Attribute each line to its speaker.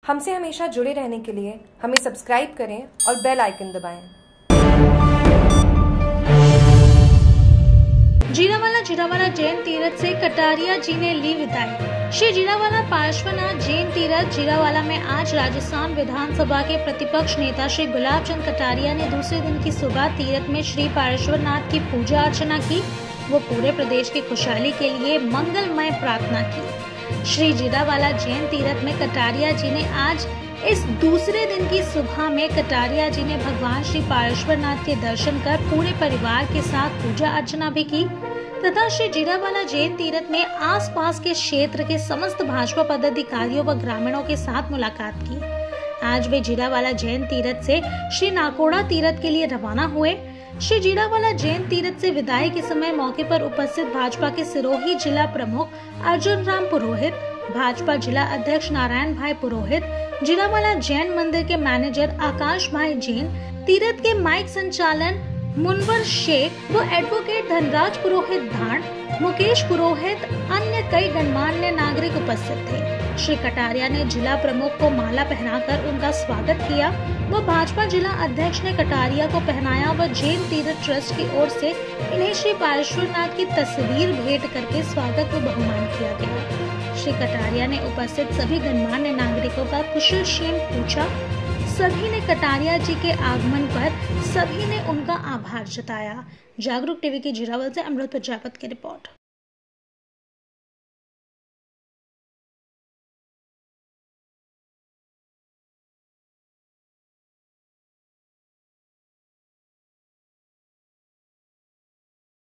Speaker 1: हमसे हमेशा जुड़े रहने के लिए हमें सब्सक्राइब करें और बेल आइकन दबाएं।
Speaker 2: जीरावाला जैन तीरथ से कटारिया जी ने ली विदाई। श्री जीरावाला पार्श्वनाथ जैन तीरथ जीरावाला में आज राजस्थान विधानसभा के प्रतिपक्ष नेता श्री गुलाब चंद कटारिया ने दूसरे दिन की सुबह तीरथ में श्री पार्श्वनाथ की पूजा अर्चना की। वो पूरे प्रदेश की खुशहाली के लिए मंगलमय प्रार्थना की। श्री जीरावाला जैन तीरथ में कटारिया जी ने आज इस दूसरे दिन की सुबह में कटारिया जी ने भगवान श्री पार्श्वनाथ के दर्शन कर पूरे परिवार के साथ पूजा अर्चना भी की तथा श्री जीरावाला जैन तीरथ में आसपास के क्षेत्र के समस्त भाजपा पदाधिकारियों व ग्रामीणों के साथ मुलाकात की। आज वे जीरावाला जैन तीरथ से श्री नाकोड़ा तीरथ के लिए रवाना हुए। श्री जीरावाला जैन तीरथ से विदाई के समय मौके पर उपस्थित भाजपा के सिरोही जिला प्रमुख अर्जुन राम पुरोहित, भाजपा जिला अध्यक्ष नारायण भाई पुरोहित, जीरावाला जैन मंदिर के मैनेजर आकाश भाई जैन, तीरथ के माइक संचालन मुनवर शेख व एडवोकेट धनराज पुरोहित धाण, मुकेश पुरोहित, अन्य कई गणमान्य नागरिक उपस्थित थे। श्री कटारिया ने जिला प्रमुख को माला पहनाकर उनका स्वागत किया व भाजपा जिला अध्यक्ष ने कटारिया को पहनाया व जैन तीरथ ट्रस्ट की ओर से इन्हें श्री पार्श्वनाथ की तस्वीर भेंट करके स्वागत व बहुमान किया गया। श्री कटारिया ने उपस्थित सभी गणमान्य नागरिकों का कुशल क्षेम पूछा। सभी ने कटारिया जी के आगमन पर सभी ने उनका आभार जताया। जागरूक टीवी की जीरावल से अमृत प्रजापत की रिपोर्ट।